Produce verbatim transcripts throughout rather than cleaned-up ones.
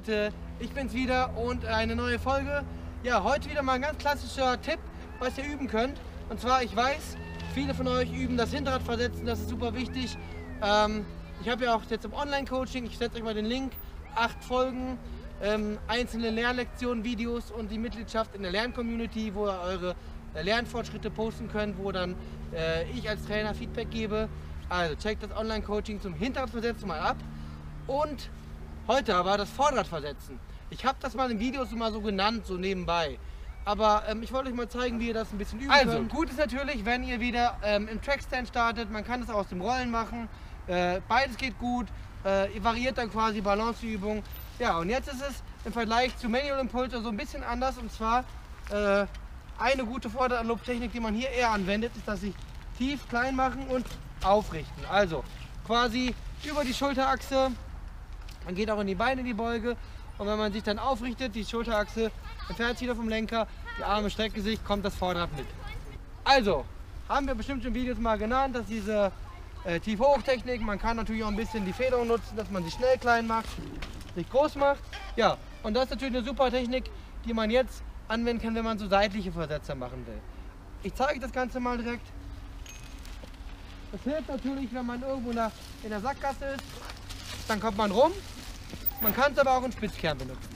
Leute, ich bin's wieder und eine neue Folge. Ja, heute wieder mal ein ganz klassischer Tipp, was ihr üben könnt. Und zwar, ich weiß, viele von euch üben das Hinterrad versetzen, das ist super wichtig. Ähm, ich habe ja auch jetzt im Online-Coaching, ich setze euch mal den Link, acht Folgen, ähm, einzelne Lernlektionen, Videos und die Mitgliedschaft in der Lern-Community, wo ihr eure äh, Lernfortschritte posten könnt, wo dann äh, ich als Trainer Feedback gebe. Also checkt das Online-Coaching zum Hinterradversetzen mal ab. Und heute aber das Vorderradversetzen. Ich habe das mal in Videos mal so genannt, so nebenbei. Aber ähm, ich wollte euch mal zeigen, wie ihr das ein bisschen üben könnt. Also, gut ist natürlich, wenn ihr wieder ähm, im Trackstand startet. Man kann das auch aus dem Rollen machen. Äh, beides geht gut. Äh, ihr variiert dann quasi Balanceübung. Ja, und jetzt ist es im Vergleich zu Manual Impulse so ein bisschen anders. Und zwar äh, eine gute Vorderanlupftechnik, die man hier eher anwendet, ist, dass sich tief klein machen und aufrichten. Also quasi über die Schulterachse. Man geht auch in die Beine in die Beuge. Und wenn man sich dann aufrichtet, die Schulterachse entfernt sich wieder vom Lenker, die Arme strecken sich, kommt das Vorderrad mit. Also, haben wir bestimmt schon Videos mal genannt, dass diese äh, Tief-Hoch-Technik, man kann natürlich auch ein bisschen die Federung nutzen, dass man sich schnell klein macht, sich groß macht. Ja, und das ist natürlich eine super Technik, die man jetzt anwenden kann, wenn man so seitliche Versetzer machen will. Ich zeige euch das Ganze mal direkt. Das hilft natürlich, wenn man irgendwo in der, in der Sackgasse ist, dann kommt man rum. Man kann es aber auch in Spitzkern benutzen.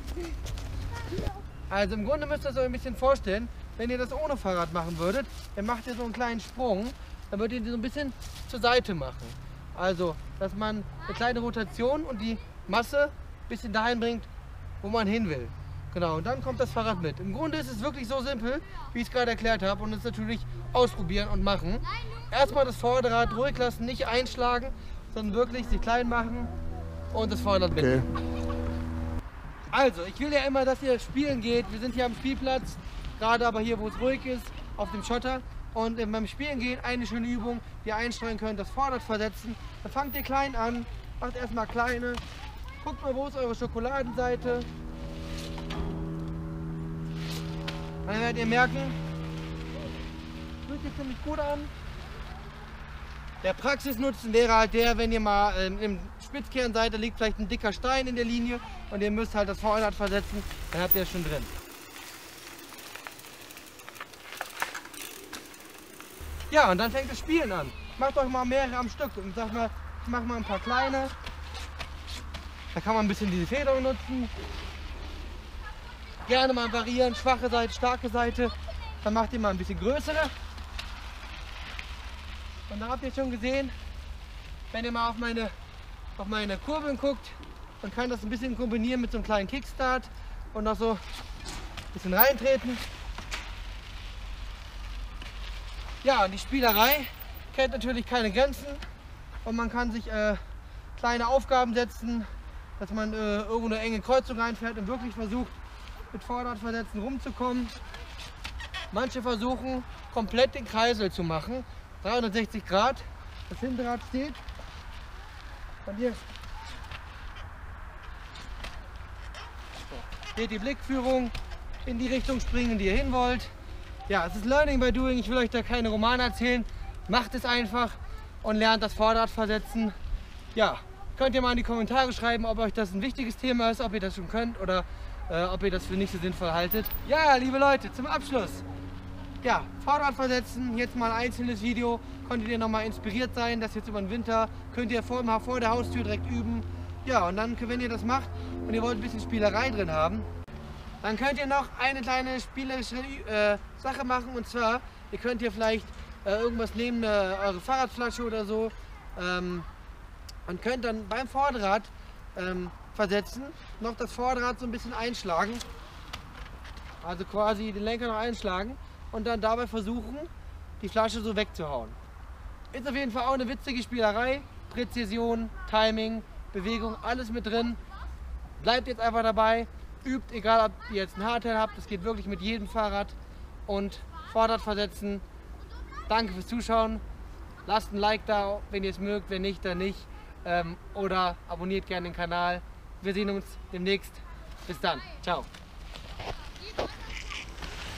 Also im Grunde müsst ihr es euch ein bisschen vorstellen, wenn ihr das ohne Fahrrad machen würdet, dann macht ihr so einen kleinen Sprung, dann würdet ihr so ein bisschen zur Seite machen. Also, dass man eine kleine Rotation und die Masse ein bisschen dahin bringt, wo man hin will. Genau, und dann kommt das Fahrrad mit. Im Grunde ist es wirklich so simpel, wie ich es gerade erklärt habe, und es natürlich ausprobieren und machen. Erstmal das Vorderrad ruhig lassen, nicht einschlagen, sondern wirklich sich klein machen und das Vorderrad mit. Okay. Also, ich will ja immer, dass ihr spielen geht. Wir sind hier am Spielplatz, gerade aber hier, wo es ruhig ist, auf dem Schotter. Und beim Spielen gehen eine schöne Übung, die ihr einsteuern könnt, das Vorderrad versetzen. Dann fangt ihr klein an, macht erstmal kleine. Guckt mal, wo ist eure Schokoladenseite. Dann werdet ihr merken, fühlt sich ziemlich gut an. Der Praxisnutzen wäre halt der, wenn ihr mal ähm, im Spitzkern seid, da liegt vielleicht ein dicker Stein in der Linie und ihr müsst halt das Vorderrad versetzen, dann habt ihr es schon drin. Ja, und dann fängt das Spielen an. Macht euch mal mehrere am Stück und sagt mal, ich mache mal ein paar kleine. Da kann man ein bisschen diese Federung nutzen. Gerne mal variieren, schwache Seite, starke Seite. Dann macht ihr mal ein bisschen größere. Und da habt ihr schon gesehen, wenn ihr mal auf meine, auf meine Kurbeln guckt, man kann das ein bisschen kombinieren mit so einem kleinen Kickstart und noch so ein bisschen reintreten. Ja, und die Spielerei kennt natürlich keine Grenzen und man kann sich äh, kleine Aufgaben setzen, dass man äh, irgendwo eine enge Kreuzung reinfährt und wirklich versucht, mit Vorderradversetzen rumzukommen. Manche versuchen, komplett den Kreisel zu machen. dreihundertsechzig Grad, das Hinterrad steht. Und hier geht die Blickführung in die Richtung springen, die ihr hin wollt. Ja, es ist Learning by Doing, ich will euch da keine Romane erzählen. Macht es einfach und lernt das Vorderradversetzen. Ja, könnt ihr mal in die Kommentare schreiben, ob euch das ein wichtiges Thema ist, ob ihr das schon könnt oder äh, ob ihr das für nicht so sinnvoll haltet. Ja, liebe Leute, zum Abschluss. Ja, Vorderrad versetzen, jetzt mal ein einzelnes Video, konntet ihr noch mal inspiriert sein, das jetzt über den Winter, könnt ihr vor, mal vor der Haustür direkt üben. Ja, und dann, wenn ihr das macht und ihr wollt ein bisschen Spielerei drin haben, dann könnt ihr noch eine kleine spielerische äh, Sache machen, und zwar, ihr könnt hier vielleicht äh, irgendwas nehmen, äh, eure Fahrradflasche oder so, ähm, und könnt dann beim Vorderrad ähm, versetzen, noch das Vorderrad so ein bisschen einschlagen, also quasi den Lenker noch einschlagen. Und dann dabei versuchen, die Flasche so wegzuhauen. Ist auf jeden Fall auch eine witzige Spielerei. Präzision, Timing, Bewegung, alles mit drin. Bleibt jetzt einfach dabei. Übt, egal ob ihr jetzt ein Hardtail habt, das geht wirklich mit jedem Fahrrad. Und Vorderrad versetzen. Danke fürs Zuschauen. Lasst ein Like da, wenn ihr es mögt, wenn nicht, dann nicht. Ähm, oder abonniert gerne den Kanal. Wir sehen uns demnächst. Bis dann. Ciao.